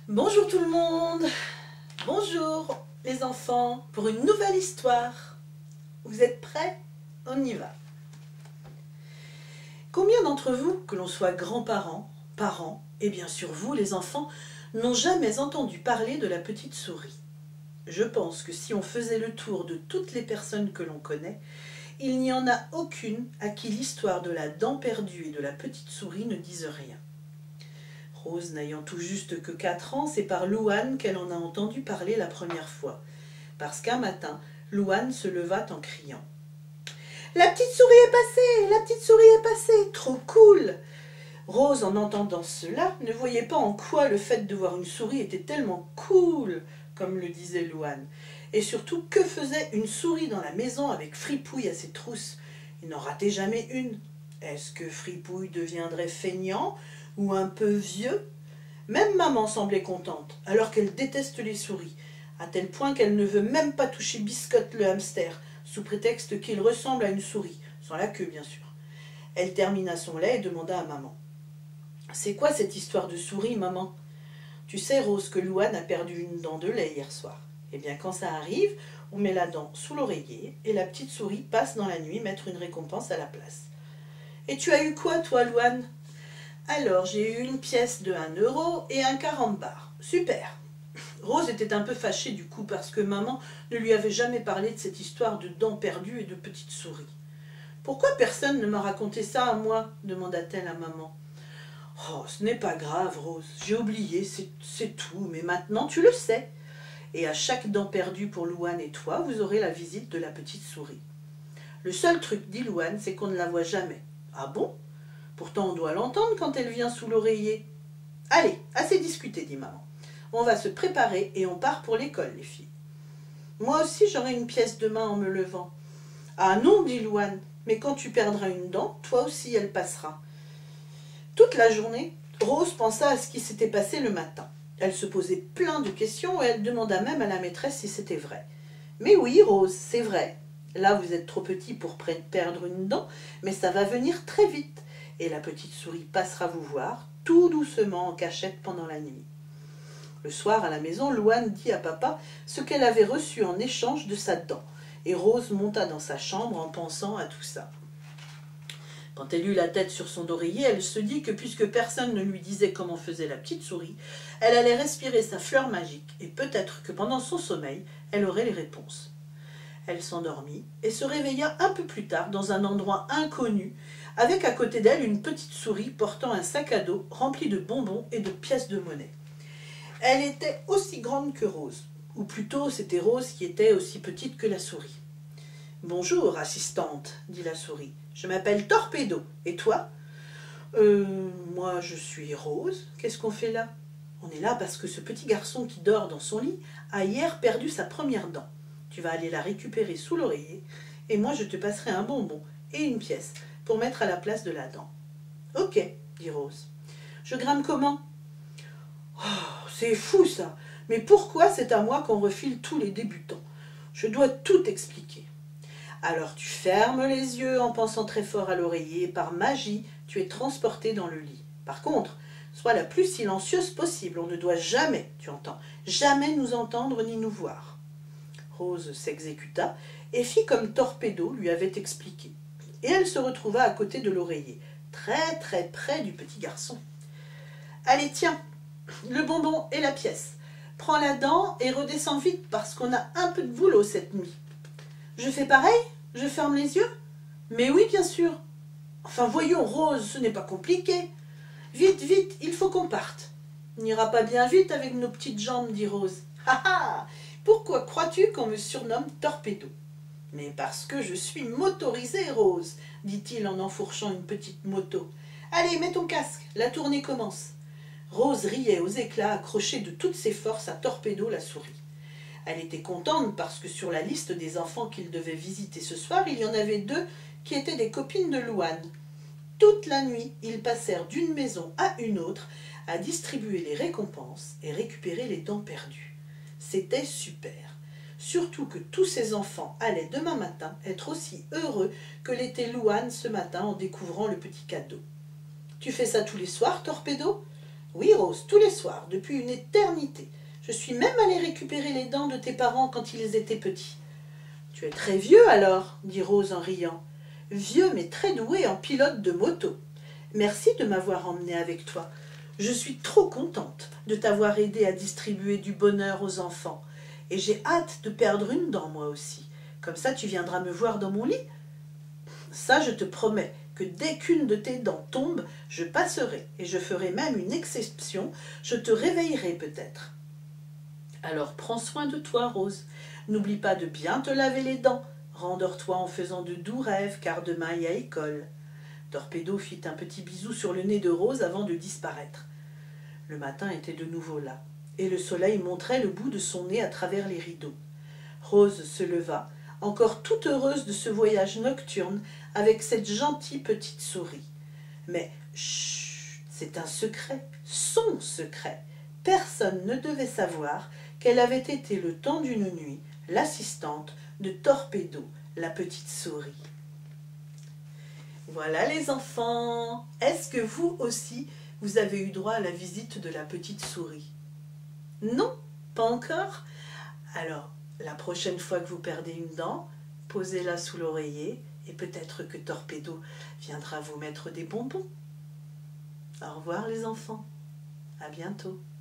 Bonjour tout le monde, bonjour les enfants, pour une nouvelle histoire. Vous êtes prêts? On y va. Combien d'entre vous, que l'on soit grands-parents, parents, et bien sûr vous les enfants, n'ont jamais entendu parler de la petite souris? Je pense que si on faisait le tour de toutes les personnes que l'on connaît, il n'y en a aucune à qui l'histoire de la dent perdue et de la petite souris ne dise rien. Rose n'ayant tout juste que 4 ans, c'est par Louane qu'elle en a entendu parler la première fois. Parce qu'un matin, Louane se leva en criant « La petite souris est passée! La petite souris est passée! Trop cool !» Rose, en entendant cela, ne voyait pas en quoi le fait de voir une souris était tellement cool, comme le disait Louane. Et surtout, que faisait une souris dans la maison avec Fripouille à ses trousses? Il n'en ratait jamais une. Est-ce que Fripouille deviendrait feignant ou un peu vieux? Même maman semblait contente, alors qu'elle déteste les souris, à tel point qu'elle ne veut même pas toucher Biscotte le hamster, sous prétexte qu'il ressemble à une souris, sans la queue bien sûr. Elle termina son lait et demanda à maman « C'est quoi cette histoire de souris, maman ?»« Tu sais, Rose, que Louane a perdu une dent de lait hier soir. Eh bien, quand ça arrive, on met la dent sous l'oreiller et la petite souris passe dans la nuit mettre une récompense à la place. »« Et tu as eu quoi, toi, Louane ?»« Alors, j'ai eu une pièce de 1 euro et un 40 bars. Super !» Rose était un peu fâchée du coup parce que maman ne lui avait jamais parlé de cette histoire de dents perdues et de petites souris. « Pourquoi personne ne m'a raconté ça à moi ?» demanda-t-elle à maman. « Oh, ce n'est pas grave, Rose, j'ai oublié, c'est tout, mais maintenant tu le sais. Et à chaque dent perdue pour Louane et toi, vous aurez la visite de la petite souris. Le seul truc, dit Louane, c'est qu'on ne la voit jamais. Ah bon? Pourtant on doit l'entendre quand elle vient sous l'oreiller. Allez, assez discuté, dit maman. On va se préparer et on part pour l'école, les filles. Moi aussi j'aurai une pièce demain en me levant. Ah non, dit Louane, mais quand tu perdras une dent, toi aussi elle passera. Toute la journée, Rose pensa à ce qui s'était passé le matin. Elle se posait plein de questions et elle demanda même à la maîtresse si c'était vrai. « Mais oui, Rose, c'est vrai. Là, vous êtes trop petit pour perdre une dent, mais ça va venir très vite. Et la petite souris passera vous voir, tout doucement en cachette pendant la nuit. » Le soir, à la maison, Louane dit à papa ce qu'elle avait reçu en échange de sa dent. Et Rose monta dans sa chambre en pensant à tout ça. Quand elle eut la tête sur son oreiller, elle se dit que puisque personne ne lui disait comment faisait la petite souris, elle allait respirer sa fleur magique et peut-être que pendant son sommeil, elle aurait les réponses. Elle s'endormit et se réveilla un peu plus tard dans un endroit inconnu, avec à côté d'elle une petite souris portant un sac à dos rempli de bonbons et de pièces de monnaie. Elle était aussi grande que Rose, ou plutôt c'était Rose qui était aussi petite que la souris. « Bonjour, assistante, dit la souris. Je m'appelle Torpedo. Et toi ? Moi, je suis Rose. Qu'est-ce qu'on fait là ? On est là parce que ce petit garçon qui dort dans son lit a hier perdu sa première dent. Tu vas aller la récupérer sous l'oreiller et moi, je te passerai un bonbon et une pièce pour mettre à la place de la dent. Ok, dit Rose. Je grimpe comment ? Oh, c'est fou ça. Mais pourquoi c'est à moi qu'on refile tous les débutants ? Je dois tout expliquer. Alors tu fermes les yeux en pensant très fort à l'oreiller et par magie, tu es transporté dans le lit. Par contre, sois la plus silencieuse possible. On ne doit jamais, tu entends, jamais nous entendre ni nous voir. Rose s'exécuta et fit comme Torpedo lui avait expliqué. Et elle se retrouva à côté de l'oreiller, très très près du petit garçon. Allez, tiens, le bonbon et la pièce. Prends la dent et redescends vite parce qu'on a un peu de boulot cette nuit. Je fais pareil ? Je ferme les yeux ? Mais oui, bien sûr. Enfin, voyons, Rose, ce n'est pas compliqué. Vite, vite, il faut qu'on parte. On n'ira pas bien vite avec nos petites jambes, dit Rose. Ha ha ! Pourquoi crois-tu qu'on me surnomme Torpedo ? Mais parce que je suis motorisée, Rose, dit-il en enfourchant une petite moto. Allez, mets ton casque, la tournée commence. Rose riait aux éclats, accrochée de toutes ses forces à Torpedo, la souris. Elle était contente parce que sur la liste des enfants qu'il devait visiter ce soir, il y en avait 2 qui étaient des copines de Louane. Toute la nuit, ils passèrent d'une maison à une autre à distribuer les récompenses et récupérer les dents perdues. C'était super. Surtout que tous ces enfants allaient demain matin être aussi heureux que l'était Louane ce matin en découvrant le petit cadeau. « Tu fais ça tous les soirs, Torpedo ?»« Oui, Rose, tous les soirs, depuis une éternité. Je suis même allée récupérer les dents de tes parents quand ils étaient petits. Tu es très vieux alors, dit Rose en riant. Vieux mais très doué en pilote de moto. Merci de m'avoir emmenée avec toi. Je suis trop contente de t'avoir aidé à distribuer du bonheur aux enfants. Et j'ai hâte de perdre une dent moi aussi. Comme ça tu viendras me voir dans mon lit. Ça je te promets que dès qu'une de tes dents tombe, je passerai et je ferai même une exception. Je te réveillerai peut-être. Alors prends soin de toi, Rose. N'oublie pas de bien te laver les dents. Rendors-toi en faisant de doux rêves, car demain il y a école. Torpedo fit un petit bisou sur le nez de Rose avant de disparaître. Le matin était de nouveau là, et le soleil montrait le bout de son nez à travers les rideaux. Rose se leva, encore toute heureuse de ce voyage nocturne avec cette gentille petite souris. Mais chut, c'est un secret, son secret. Personne ne devait savoir qu'elle avait été le temps d'une nuit l'assistante de Torpedo, la petite souris. Voilà les enfants, est-ce que vous aussi, vous avez eu droit à la visite de la petite souris? Non, pas encore? Alors, la prochaine fois que vous perdez une dent, posez-la sous l'oreiller et peut-être que Torpedo viendra vous mettre des bonbons. Au revoir les enfants, à bientôt.